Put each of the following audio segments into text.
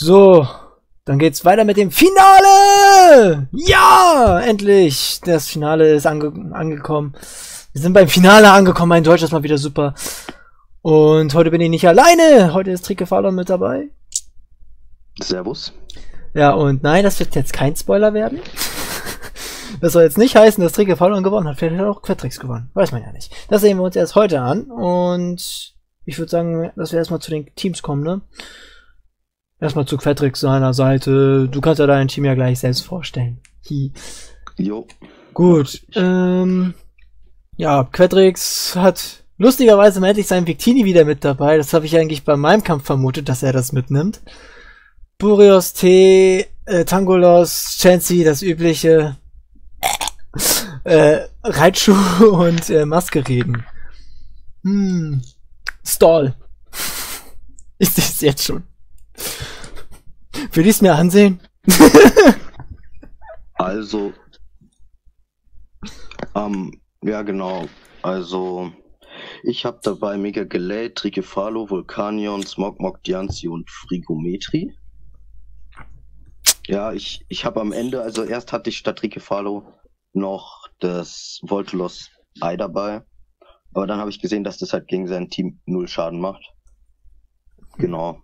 So, dann geht's weiter mit dem Finale! Ja, endlich! Das Finale ist angekommen. Wir sind beim Finale angekommen, mein Deutsch ist mal wieder super. Und heute bin ich nicht alleine. Heute ist Trikefalon mit dabei. Servus. Ja, und nein, das wird jetzt kein Spoiler werden. Das soll jetzt nicht heißen, dass Trikefalon gewonnen hat. Vielleicht hat auch Quetrix gewonnen. Weiß man ja nicht. Das sehen wir uns erst heute an. Und ich würde sagen, dass wir erstmal zu den Teams kommen, ne? Erstmal zu Quetrix seiner Seite. Du kannst ja dein Team ja gleich selbst vorstellen. Jo. Gut. Ja, Quetrix hat lustigerweise endlich seinen Victini wieder mit dabei. Das habe ich eigentlich bei meinem Kampf vermutet, dass er das mitnimmt. Burios, T, Tangolos, Chansey, das übliche. Raichu und Maskereden. Stall. Ich sehe es jetzt schon. Will ich es mir ansehen? Also, ja genau, also ich habe dabei Mega Gelate, Trikefalo, Vulkanion, Smogmog, Diancie und Frigometri. Ja, ich habe am Ende, also erst hatte ich statt Trikefalo noch das Voltolos Ei dabei, aber dann habe ich gesehen, dass das halt gegen sein Team 0 Schaden macht. Genau.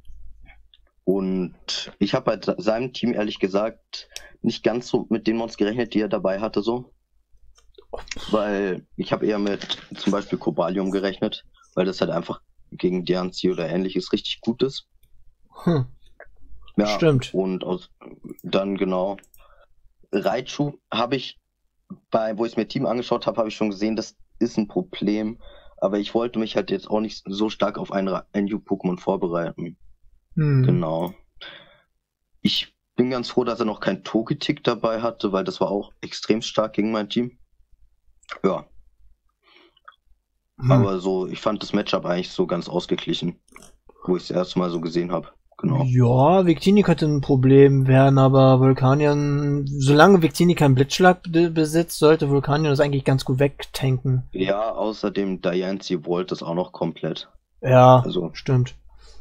Und ich habe halt seinem Team ehrlich gesagt nicht ganz so mit den Mons gerechnet, die er dabei hatte, so. Weil ich habe eher mit zum Beispiel Cobalium gerechnet, weil das halt einfach gegen Diancie oder ähnliches richtig gut ist. Ja, stimmt. Und dann genau Raichu habe ich wo ich es mir Team angeschaut habe, habe ich schon gesehen, das ist ein Problem. Aber ich wollte mich halt jetzt auch nicht so stark auf ein New-Pokémon vorbereiten. Genau. Ich bin ganz froh, dass er noch kein Togetic dabei hatte, weil das war auch extrem stark gegen mein Team. Ja. Aber so, ich fand das Matchup eigentlich so ganz ausgeglichen, wo ich es erste Mal so gesehen habe. Genau. Ja, Victini könnte ein Problem werden, aber Vulkanion, solange Victini keinen Blitzschlag besitzt, sollte Vulkanion das eigentlich ganz gut wegtanken. Ja, außerdem Diancie wollte es auch noch komplett. Ja, also stimmt.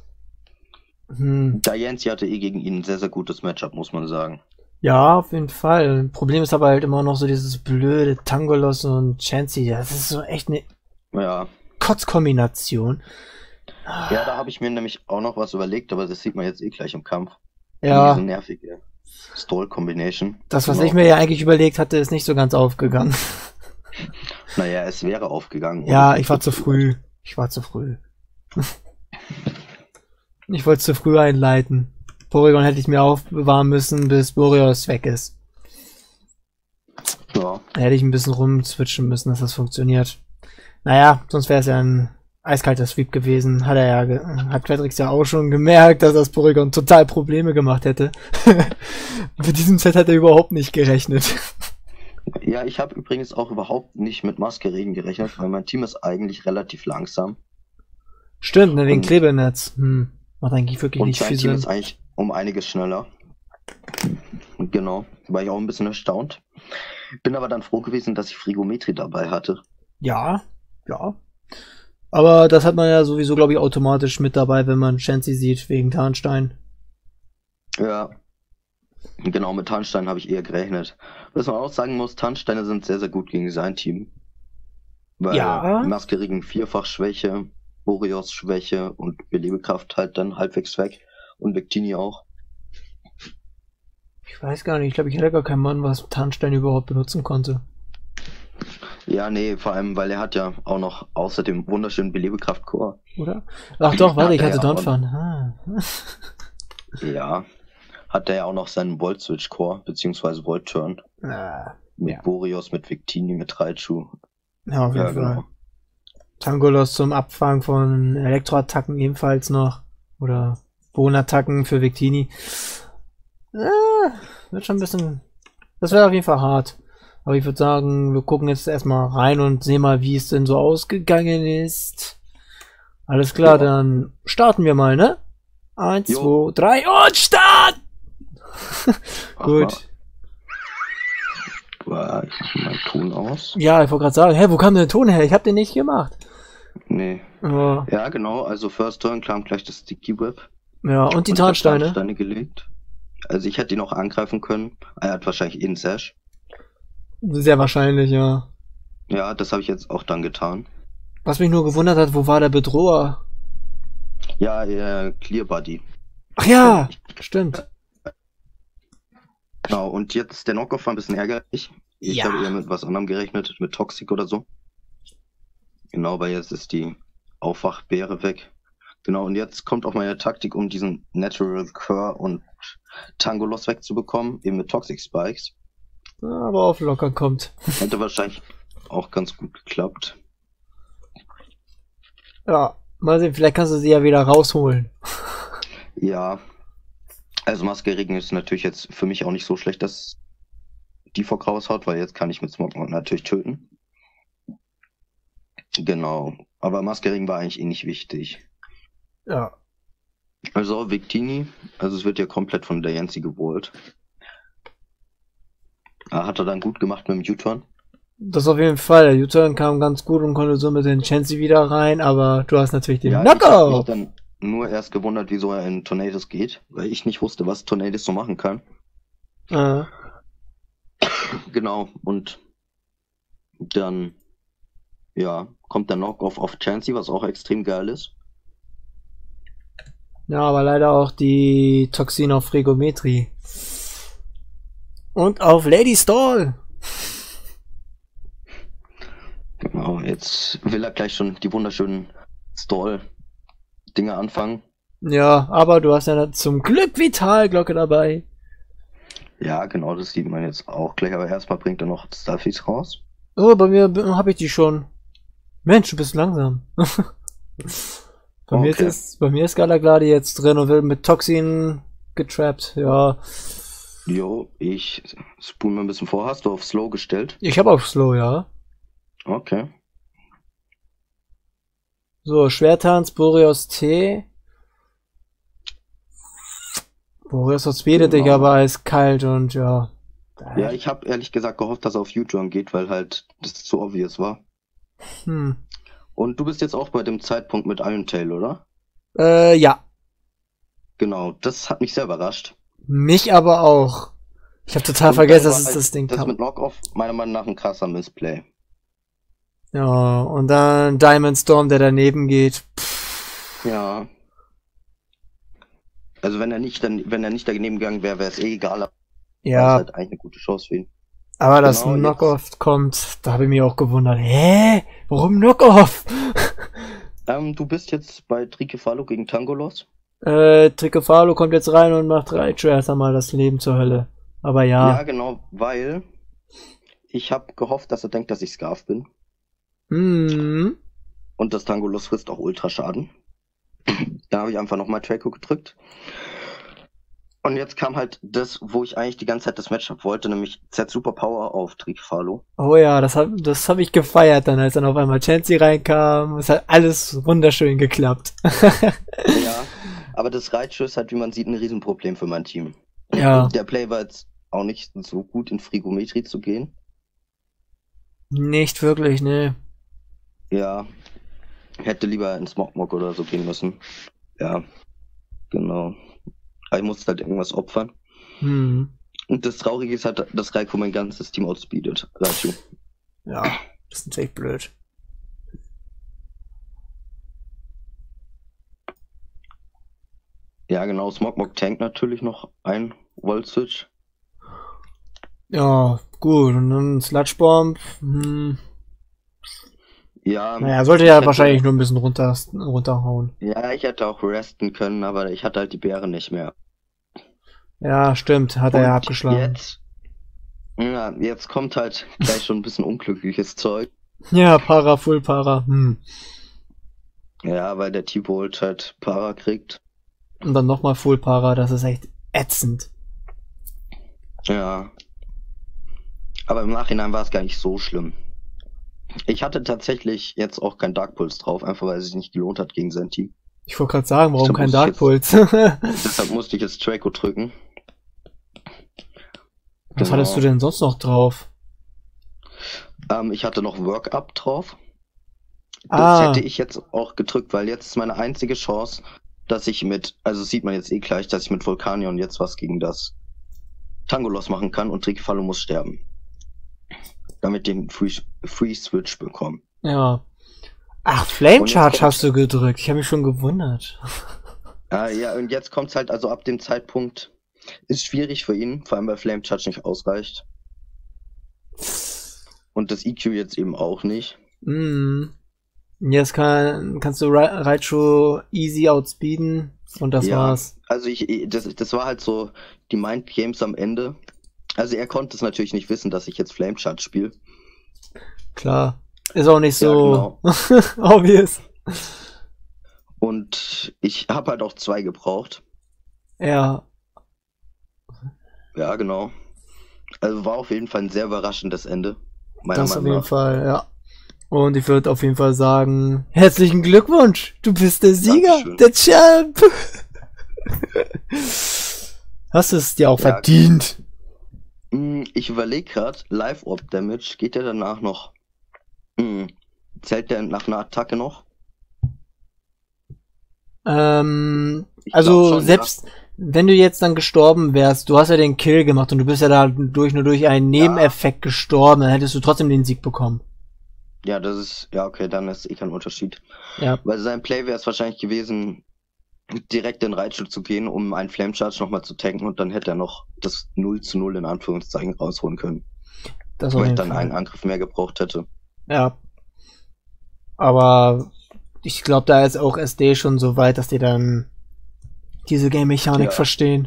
Diancie hatte gegen ihn ein sehr, sehr gutes Matchup, muss man sagen. Ja, auf jeden Fall. Problem ist aber halt immer noch so dieses blöde Tangolos und Chansey. Das ist so echt eine Kotzkombination. Ja, da habe ich mir nämlich auch noch was überlegt, aber das sieht man jetzt gleich im Kampf. Ja. Diese nervige Stall-Combination. Das, was ich mir ja eigentlich überlegt hatte, ist nicht so ganz aufgegangen. Naja, es wäre aufgegangen. Ja, ich war zu früh. Ich war zu früh. Ich wollte es zu früh einleiten. Porygon hätte ich mir aufbewahren müssen, bis Boreos weg ist. Ja. Da hätte ich ein bisschen rumswitchen müssen, dass das funktioniert. Naja, sonst wäre es ja ein eiskalter Sweep gewesen. Hat Quetrix ja auch schon gemerkt, dass das Porygon total Probleme gemacht hätte. Mit diesem Set hat er überhaupt nicht gerechnet. Ja, ich habe übrigens auch überhaupt nicht mit Maskereden gerechnet, weil mein Team ist eigentlich relativ langsam. Stimmt, ne, wegen Klebenetz. Macht eigentlich wirklich und nicht viel Sinn. Und sein Team ist eigentlich um einiges schneller. Genau, war ich auch ein bisschen erstaunt. Bin aber dann froh gewesen, dass ich Frigometri dabei hatte. Ja. Aber das hat man ja sowieso, glaube ich, automatisch mit dabei, wenn man Chansey sieht, wegen Tarnstein. Ja, genau, mit Tarnstein habe ich eher gerechnet. Was man auch sagen muss, Tarnsteine sind sehr, sehr gut gegen sein Team. Weil Maskerigen Vierfach-Schwäche, Boreos Schwäche und Belebekraft halt dann halbwegs weg. Und Victini auch. Ich weiß gar nicht, ich glaube, ich hätte gar keinen Mann, was Tarnstein überhaupt benutzen konnte. Ja, nee, vor allem, weil er hat ja auch noch außer dem wunderschönen Belebekraft-Core. Oder? Ach doch, warte, ich hatte Donphan. Ja, hat er ja auch noch seinen Volt-Switch-Core, beziehungsweise Volt-Turn. Mit Boreos, mit Victini, mit Raichu. Ja, auf jeden Fall. Genau. Tangolos zum Abfangen von Elektroattacken ebenfalls noch. Oder Bodenattacken für Victini. Wird schon ein bisschen... Das wäre auf jeden Fall hart. Aber ich würde sagen, wir gucken jetzt erstmal rein und sehen mal, wie es denn so ausgegangen ist. Alles klar, dann starten wir mal, ne? 1, 2, 3 und Start! Gut. Ich mach meinen Ton aus. Ja, ich wollte gerade sagen, hä, wo kam denn der Ton her? Ich hab den nicht gemacht. Nee. Oh. Ja, genau, also First Turn kam gleich das Sticky Whip. Ja, und die Und ich hab Tarnsteine. Tarnsteine gelegt. Also ich hätte ihn auch angreifen können. Er hat wahrscheinlich eh einen Sash. Sehr wahrscheinlich, ja. Ja, das habe ich jetzt auch dann getan. Was mich nur gewundert hat, wo war der Bedroher? Ja, Clear Buddy. Ach ja, stimmt. Genau, und jetzt der Knockoff war ein bisschen ärgerlich. Ich Ja. habe eher mit was anderem gerechnet, mit Toxic oder so. Genau, weil jetzt ist die Aufwachbeere weg. Genau, und jetzt kommt auch meine Taktik, um diesen Natural Cur und Tangolos wegzubekommen, eben mit Toxic Spikes. Aber auf locker kommt. Hätte wahrscheinlich auch ganz gut geklappt. Ja, mal sehen, vielleicht kannst du sie ja wieder rausholen. Ja, also Masquerade ist natürlich jetzt für mich auch nicht so schlecht, dass die vor raushaut, weil jetzt kann ich mit Smogmog natürlich töten. Genau, aber Masquerade war eigentlich eh nicht wichtig. Ja. Also Victini, also es wird ja komplett von der Yancy geholt. Hat er dann gut gemacht mit dem U-Turn. Das auf jeden Fall. Der U-Turn kam ganz gut und konnte so mit den Chancy wieder rein, aber du hast natürlich den Ja, ich habe mich Knockout. dann nur erst gewundert, wieso er in Tornados geht, weil ich nicht wusste, was Tornados so machen kann. Genau, und dann, ja, kommt der Knockoff auf Chancy, was auch extrem geil ist. Ja, aber leider auch die Toxin auf Fregometrie. Und auf Lady Stall. Genau, jetzt will er gleich schon die wunderschönen Stall-Dinger anfangen. Ja, aber du hast ja zum Glück Vitalglocke dabei. Ja, genau, das sieht man jetzt auch gleich, aber erstmal bringt er noch Starfies raus. Oh, bei mir habe ich die schon. Mensch, du bist langsam. Okay. Bei mir ist Galagladi jetzt drin und wird mit Toxin getrappt. Ja, Jo, ich spoon mal ein bisschen vor. Hast du auf Slow gestellt? ich habe auf Slow, ja. Okay. So, Schwertanz, Boreos T. Boreos hat speedet dich Genau. aber eiskalt und ja. Ja, ich habe ehrlich gesagt gehofft, dass er auf U-Turn geht, weil halt das zu obvious war. Hm. Und du bist jetzt auch bei dem Zeitpunkt mit Iron Tail, oder? Ja. Genau, das hat mich sehr überrascht. Mich aber auch. Ich habe total Und vergessen, dann dass war es halt das Ding Das kam. mit Knockoff meiner Meinung nach ein krasser Missplay. Ja, und dann Diamond Storm, der daneben geht. Ja. Also wenn er nicht daneben gegangen wäre, wäre es eh egal. Aber war das Ja, halt eigentlich eine gute Chance für ihn. aber dass Genau, ein Knockoff kommt, da habe ich mich auch gewundert. Hä? Warum Knockoff? Du bist jetzt bei Trikefalo gegen Tangolos. Tricofalo kommt jetzt rein und macht Raichu erst einmal das Leben zur Hölle. Aber Ja, ja. genau, weil ich habe gehofft, dass er denkt, dass ich Scarf bin. Hm. Und das Tangolos frisst auch Ultraschaden. Dann habe ich einfach nochmal Draco gedrückt. Und jetzt kam halt das, wo ich eigentlich die ganze Zeit das Matchup wollte, nämlich Z Superpower auf Trikefalo. Oh ja, das hab ich gefeiert dann, als dann auf einmal Chansey reinkam. Es hat alles wunderschön geklappt. Ja, aber das Raichu ist halt, wie man sieht, ein Riesenproblem für mein Team. Ja. Der Play war jetzt auch nicht so gut, in Frigometrie zu gehen. Nicht wirklich, ne. Ja, hätte lieber in Smogmog oder so gehen müssen. Ja, genau. Aber ich musste halt irgendwas opfern. Hm. Und das Traurige ist halt, dass Raikou mein ganzes Team outspeedet. Raichu. Ja, das ist natürlich blöd. Ja, genau. Smogmog tankt natürlich noch ein Volt-Switch. Ja, gut. Und dann Sludgebomb. Hm. Ja. Naja, sollte ich ja hätte- wahrscheinlich nur ein bisschen runterhauen. Ja, ich hätte auch resten können, aber ich hatte halt die Beere nicht mehr. Ja, stimmt. Hat er ja Und abgeschlagen. jetzt kommt halt gleich schon ein bisschen unglückliches Zeug. Ja, Para, Full Para. Hm. Ja, weil der T-Bolt halt Para kriegt. Und dann nochmal Full Para. Das ist echt ätzend. Ja. Aber im Nachhinein war es gar nicht so schlimm. Ich hatte tatsächlich jetzt auch kein Dark Pulse drauf, einfach weil es sich nicht gelohnt hat gegen sein Team. Ich wollte gerade sagen, warum Stimmt, kein muss Dark ich Pulse? Deshalb musste ich jetzt Draco drücken. Was Genau. hattest du denn sonst noch drauf? Ich hatte noch Work-Up drauf. Das hätte ich jetzt auch gedrückt, weil jetzt ist meine einzige Chance, dass ich also sieht man jetzt eh gleich, dass ich mit Vulkanion jetzt was gegen das Tangolos machen kann und Drikefalo muss sterben. Damit den Free Switch bekommen. Ja. Ach, Flame Charge hast du gedrückt. Ich habe mich schon gewundert. Ja, und jetzt kommt's halt, also ab dem Zeitpunkt ist schwierig für ihn, vor allem weil Flame Charge nicht ausreicht. Und das EQ jetzt eben auch nicht. Jetzt kannst du Raichu easy outspeeden und das war's. Also das war halt so die Mind Games am Ende. Also er konnte es natürlich nicht wissen, dass ich jetzt Flame Charge spiele. Klar. Ist auch nicht so obvious. Und ich habe halt auch 2 gebraucht. Ja. Ja, genau. Also war auf jeden Fall ein sehr überraschendes Ende. Das auf jeden Fall, ja. Und ich würde auf jeden Fall sagen, herzlichen Glückwunsch, du bist der Sieger, Dankeschön. der Champ. Hast du es dir auch verdient? Ich überlege gerade, Live-Orb Damage, geht der danach noch? Zählt der nach einer Attacke noch? Also schon, selbst wenn du jetzt dann gestorben wärst, du hast ja den Kill gemacht und du bist ja da nur durch einen Nebeneffekt gestorben, dann hättest du trotzdem den Sieg bekommen. Ja, das ist, ja okay, dann ist eh kein Unterschied. Ja. Weil sein Play wäre es wahrscheinlich gewesen, direkt in Raichu zu gehen, um einen Flame Charge nochmal zu tanken und dann hätte er noch das 0:0 in Anführungszeichen rausholen können. Das weil ich dann einen Angriff mehr gebraucht hätte. Ja. Aber ich glaube, da ist auch SD schon so weit, dass die dann diese Game-Mechanik verstehen.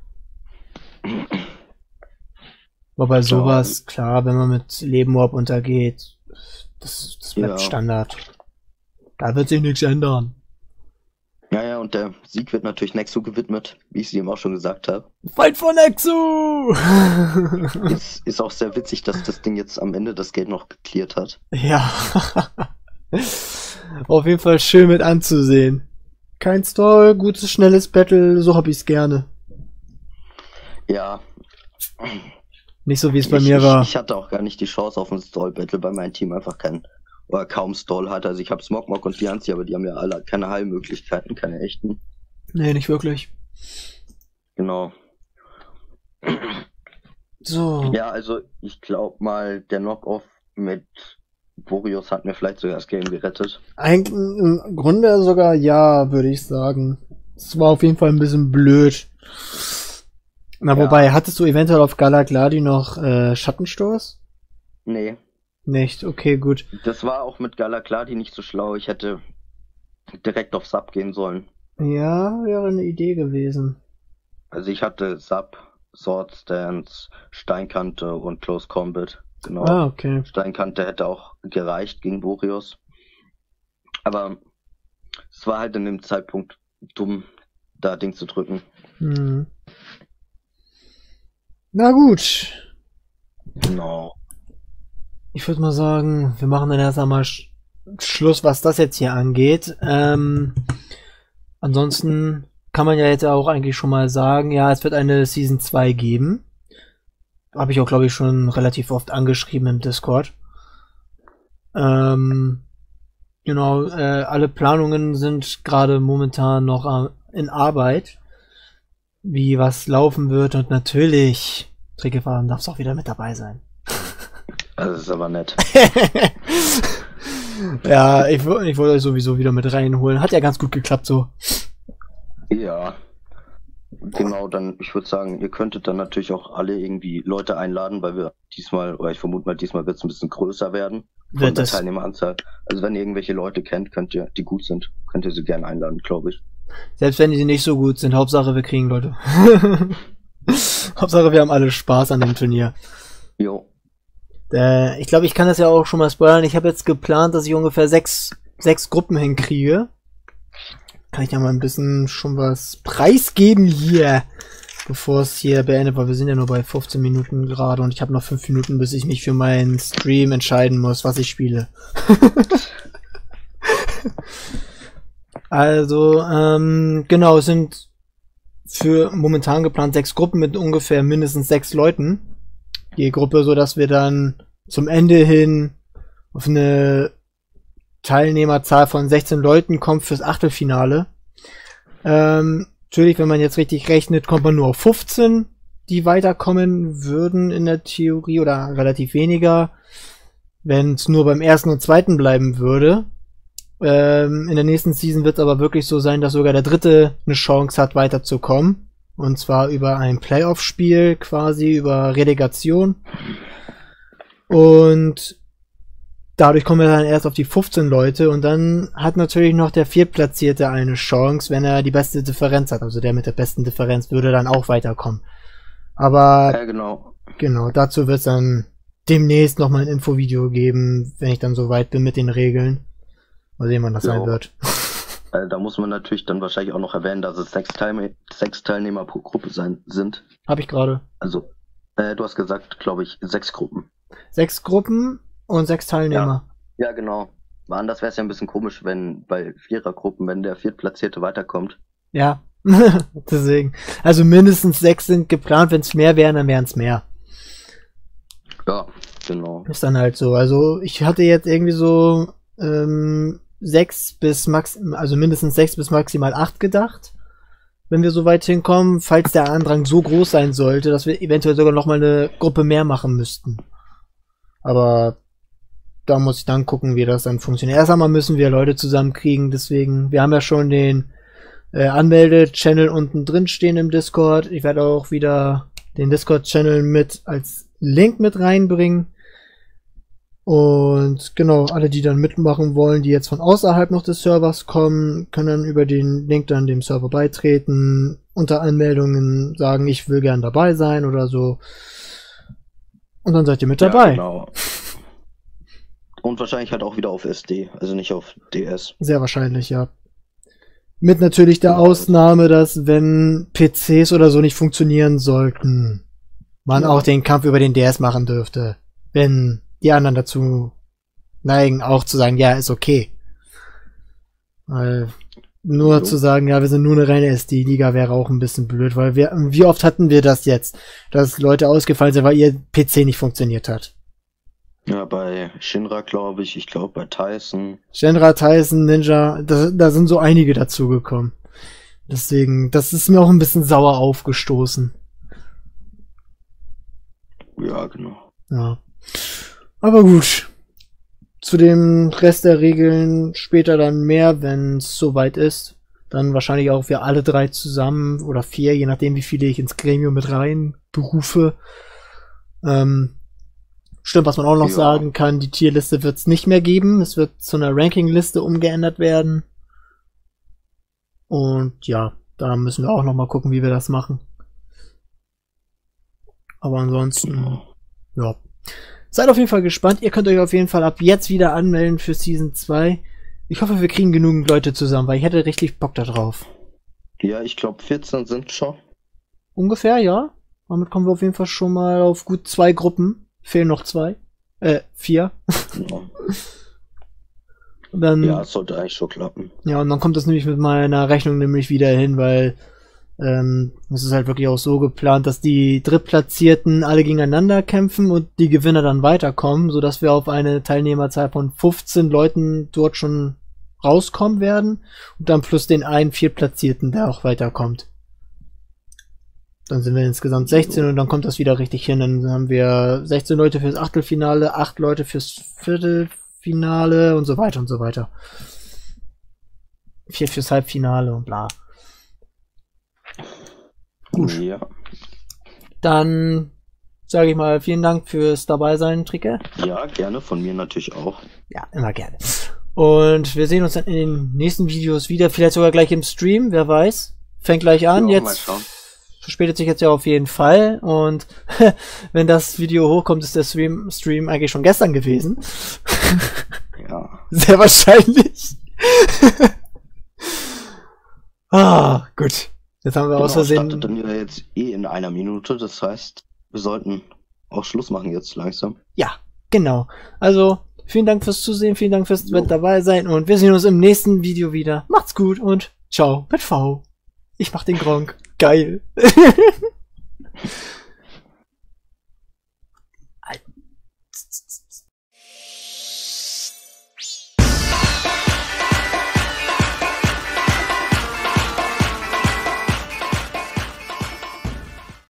Aber bei sowas, klar, wenn man mit Leben-Orb untergeht, das bleibt Standard. Da wird sich nichts ändern. Ja, und der Sieg wird natürlich Nexu gewidmet, wie ich es ihm auch schon gesagt habe. Fight for Nexu! Ist auch sehr witzig, dass das Ding jetzt am Ende das Geld noch geklärt hat. Ja. Auf jeden Fall schön mit anzusehen. Kein Stall, gutes, schnelles Battle, so hab ich's gerne. Ja. Nicht so, wie es bei mir war. Ich hatte auch gar nicht die Chance auf ein Stall-Battle, weil mein Team einfach kaum Stall hatte. Also ich habe Smogmog und Diancie, aber die haben ja alle keine Heilmöglichkeiten, keine echten. Nee, nicht wirklich. Genau. So. Ja, also ich glaube mal, der Knock-Off mit Boreos hat mir vielleicht sogar das Game gerettet. Eigentlich im Grunde sogar ja, würde ich sagen. Es war auf jeden Fall ein bisschen blöd. Na, wobei, hattest du eventuell auf Galagladi noch Schattenstoß? Nee. Nicht, okay, gut. Das war auch mit Galagladi nicht so schlau. Ich hätte direkt auf Sub gehen sollen. Ja, wäre eine Idee gewesen. Also ich hatte Sub, Sword Stance, Steinkante und Close Combat. Genau. Ah, okay. Steinkante hätte auch gereicht gegen Boreos. Aber es war halt in dem Zeitpunkt dumm, da Ding zu drücken. Na gut. Genau. Ich würde mal sagen, wir machen dann erst einmal Schluss, was das jetzt hier angeht. Ansonsten kann man ja jetzt auch eigentlich schon mal sagen, ja, es wird eine Season 2 geben. Habe ich auch, glaube ich, schon relativ oft angeschrieben im Discord. Genau, alle Planungen sind gerade momentan noch in Arbeit, wie was laufen wird, und natürlich, Triggerfahren darf es auch wieder mit dabei sein. Das ist aber nett. Ja, ich wollte euch sowieso wieder mit reinholen. Hat ja ganz gut geklappt so. Ja. Genau, dann, ich würde sagen, ihr könntet dann natürlich auch alle irgendwie Leute einladen, weil wir diesmal, oder ich vermute mal, diesmal wird es ein bisschen größer werden. Von der Teilnehmeranzahl. Also wenn ihr irgendwelche Leute kennt, die gut sind, könnt ihr sie gerne einladen, glaube ich. Selbst wenn die nicht so gut sind, Hauptsache wir kriegen Leute. Hauptsache wir haben alle Spaß an dem Turnier. Jo. Ich glaube, ich kann das ja auch schon mal spoilern. Ich habe jetzt geplant, dass ich ungefähr sechs Gruppen hinkriege. Kann ich ja mal ein bisschen schon was preisgeben hier, bevor es hier beendet, weil wir sind ja nur bei 15 Minuten gerade und ich habe noch 5 Minuten, bis ich mich für meinen Stream entscheiden muss, was ich spiele. Also, genau, es sind für momentan geplant 6 Gruppen mit ungefähr mindestens 6 Leuten. Je Gruppe, so dass wir dann zum Ende hin auf eine Teilnehmerzahl von 16 Leuten kommt fürs Achtelfinale. Natürlich, wenn man jetzt richtig rechnet, kommt man nur auf 15, die weiterkommen würden in der Theorie oder relativ weniger. Wenn es nur beim ersten und zweiten bleiben würde. In der nächsten Season wird es aber wirklich so sein, dass sogar der dritte eine Chance hat, weiterzukommen. Und zwar über ein Playoff-Spiel quasi, über Relegation. Und dadurch kommen wir dann erst auf die 15 Leute und dann hat natürlich noch der Viertplatzierte eine Chance, wenn er die beste Differenz hat. Also der mit der besten Differenz würde dann auch weiterkommen. Aber genau, dazu wird es dann demnächst nochmal ein Infovideo geben, wenn ich dann so weit bin mit den Regeln. Mal sehen, wann das sein wird. Da muss man natürlich dann wahrscheinlich auch noch erwähnen, dass es 6 Teilnehmer pro Gruppe sind. Habe ich gerade. Also, du hast gesagt, glaube ich, 6 Gruppen. 6 Gruppen und 6 Teilnehmer. Ja, genau. Anders wäre es ja ein bisschen komisch, wenn bei Vierergruppen, wenn der Viertplatzierte weiterkommt. Ja, deswegen. Also mindestens 6 sind geplant, wenn es mehr wären, dann wären es mehr. Ja, genau. Ist dann halt so. Also ich hatte jetzt irgendwie so 6 bis also mindestens 6 bis maximal 8 gedacht, wenn wir so weit hinkommen, falls der Andrang so groß sein sollte, dass wir eventuell sogar noch mal eine Gruppe mehr machen müssten. Aber da muss ich dann gucken, wie das dann funktioniert. Erst einmal müssen wir Leute zusammenkriegen, deswegen, wir haben ja schon den Anmelde-Channel unten drin stehen im Discord. Ich werde auch wieder den Discord-Channel mit als Link mit reinbringen. Und genau, alle, die dann mitmachen wollen, die jetzt von außerhalb noch des Servers kommen, können dann über den Link dann dem Server beitreten, unter Anmeldungen sagen, ich will gern dabei sein oder so. Und dann seid ihr mit dabei. Genau. Und wahrscheinlich halt auch wieder auf SD, also nicht auf DS. Sehr wahrscheinlich, ja. Mit natürlich der Ausnahme, dass wenn PCs oder so nicht funktionieren sollten, man auch den Kampf über den DS machen dürfte. Wenn die anderen dazu neigen, auch zu sagen, ja, ist okay. Weil nur zu sagen, ja, wir sind nur eine reine SD-Liga wäre auch ein bisschen blöd, weil wie oft hatten wir das jetzt, dass Leute ausgefallen sind, weil ihr PC nicht funktioniert hat. Ja, bei Shinra glaube ich glaube bei Tyson. Shinra, Tyson, Ninja, da sind so einige dazugekommen. Deswegen, das ist mir auch ein bisschen sauer aufgestoßen. Ja, genau. Ja. Aber gut. Zu dem Rest der Regeln später dann mehr, wenn es soweit ist. Dann wahrscheinlich auch wir alle 3 zusammen oder 4, je nachdem wie viele ich ins Gremium mit rein berufe. Stimmt, was man auch noch sagen kann, die Tierliste wird es nicht mehr geben. Es wird zu einer Rankingliste umgeändert werden. Und ja, da müssen wir auch noch mal gucken, wie wir das machen. Aber ansonsten, ja. Seid auf jeden Fall gespannt. Ihr könnt euch auf jeden Fall ab jetzt wieder anmelden für Season 2. Ich hoffe, wir kriegen genügend Leute zusammen, weil ich hätte richtig Bock da drauf. Ja, ich glaube 14 sind schon. Ungefähr, ja. Damit kommen wir auf jeden Fall schon mal auf gut 2 Gruppen. Fehlen noch 2. 4. Ja. Dann, ja, es sollte eigentlich schon klappen. Ja, und dann kommt das nämlich mit meiner Rechnung nämlich wieder hin, weil es ist halt wirklich auch so geplant, dass die Drittplatzierten alle gegeneinander kämpfen und die Gewinner dann weiterkommen, sodass wir auf eine Teilnehmerzahl von 15 Leuten dort schon rauskommen werden und dann plus den einen Viertplatzierten, der auch weiterkommt. Dann sind wir insgesamt 16 und dann kommt das wieder richtig hin. Dann haben wir 16 Leute fürs Achtelfinale, 8 Leute fürs Viertelfinale und so weiter und so weiter. 4 fürs Halbfinale und bla. Gut. Ja. Dann sage ich mal vielen Dank fürs Dabeisein, Tricke. Ja, gerne, von mir natürlich auch. Ja, immer gerne. Und wir sehen uns dann in den nächsten Videos wieder, vielleicht sogar gleich im Stream, wer weiß. Fängt gleich an, Ja, jetzt verspätet sich jetzt ja auf jeden Fall und wenn das Video hochkommt, ist der Stream eigentlich schon gestern gewesen. Ja. Sehr wahrscheinlich. Gut. Jetzt haben wir aus Versehen... Startet dann ja jetzt in 1 Minute, das heißt, wir sollten auch Schluss machen jetzt langsam. Ja, genau. Also, vielen Dank fürs Zusehen, vielen Dank fürs dabei sein und wir sehen uns im nächsten Video wieder. Macht's gut und ciao mit V. Ich mach den Gronk. Geil.